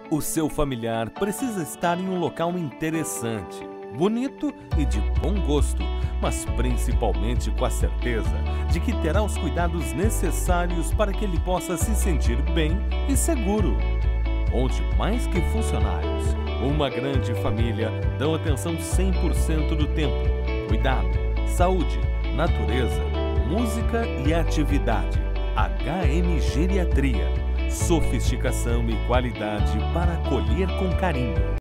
O seu familiar precisa estar em um local interessante, bonito e de bom gosto, mas principalmente com a certeza de que terá os cuidados necessários para que ele possa se sentir bem e seguro. Onde mais que funcionários, uma grande família dão atenção 100% do tempo. Cuidado, saúde, natureza, música e atividade. HM Geriatria. Sofisticação e qualidade para acolher com carinho.